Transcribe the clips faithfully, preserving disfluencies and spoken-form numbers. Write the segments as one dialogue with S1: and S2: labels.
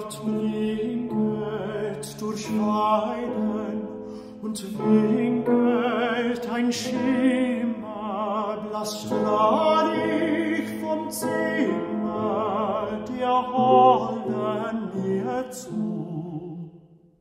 S1: Nacht blinket durch Weiden und winkelt ein Schimmer, blass strahlig vom Zimmer der Holden mir zu.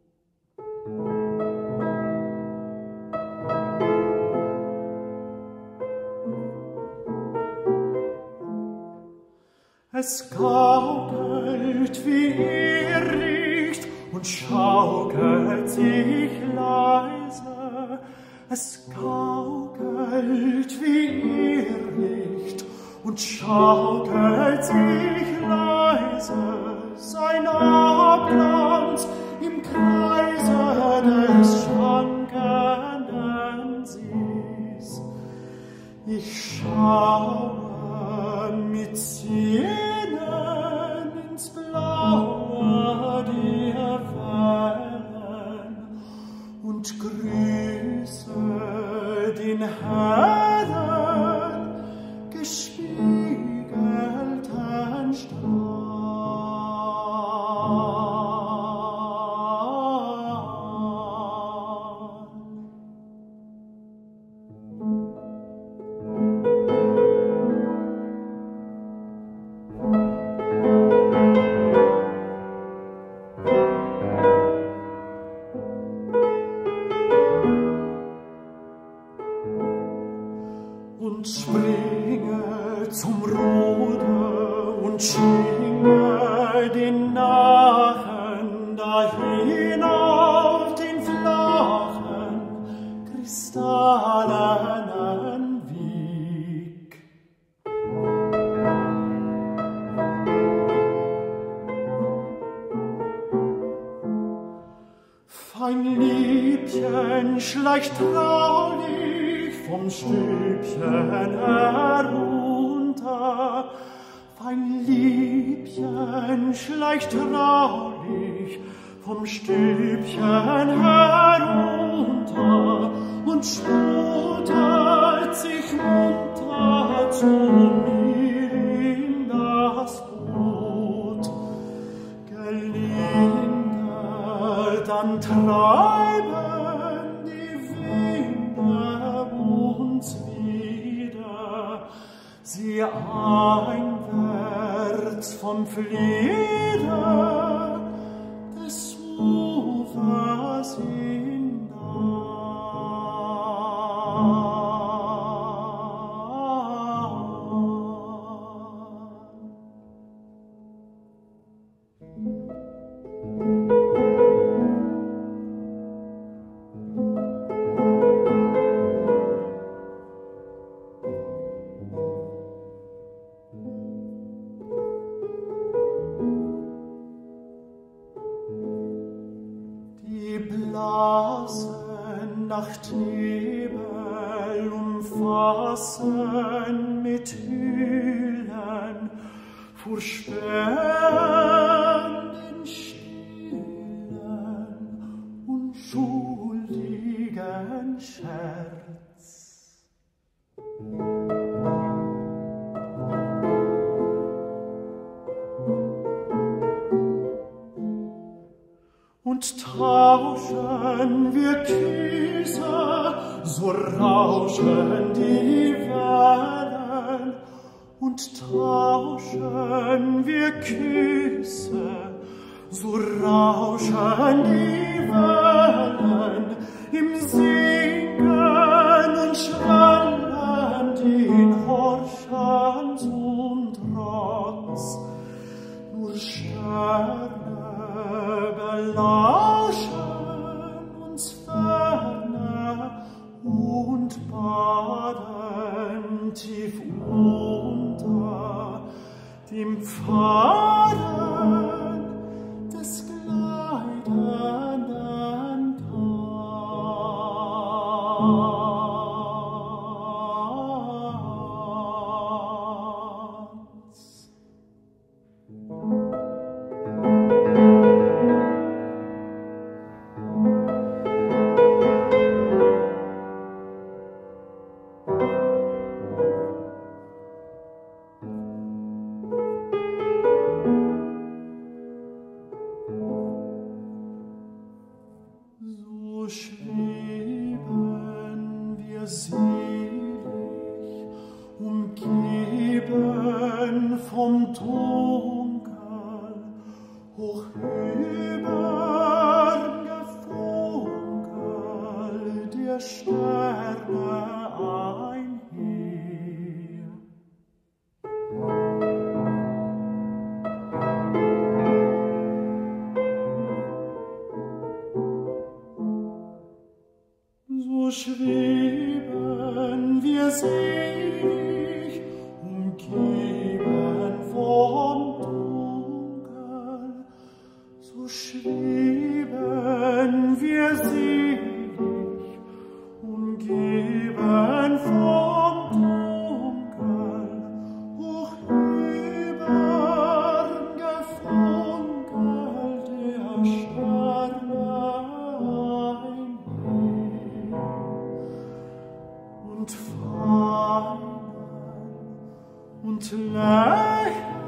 S1: Es gaukelt wie Irrlicht und schaukelt sich leise. Es gaukelt wie Irrlicht und schaukelt sich leise. Sein Abglanz im Kreise des schwankenden Sees. Ich schaue mit Sehnen ins Blaue der Wellen und grüße den hellen, gespiegelten Strahl. Und springe zum Ruder und schwinge den Nachen dahin auf den flachen, kristallenen Weg. Fein Liebchen schleicht traulich vom Stübchen herunter, fein Liebchen schleicht traulich vom Stübchen herunter und sputert sich munter zu mir in das Boot. Gelindert dann treiben die Winde uns wieder, sie einwärts vom Flieder des Ufers Nachtnebel umfassen mit Hühlen vor spenden stillen unschuldigen Scherz. Und tauschen wir Küsse, so rauschen die Wellen. Und tauschen wir Küsse, so rauschen die Wellen. Im Singen und Schwellen den Horchens und Trotz. Nur Sterne belauschen uns ferne und baden tief unter dem Faden des gleitenden Tanz. vom Dunkel, hoch über gefunkel der Sterne einher. So schweben wir selig, umgeben vom Dunkel. So schweben wir selig, umgeben vom Dunkel, hoch über gefunkel der Sterne einher. Und feinen und lächeln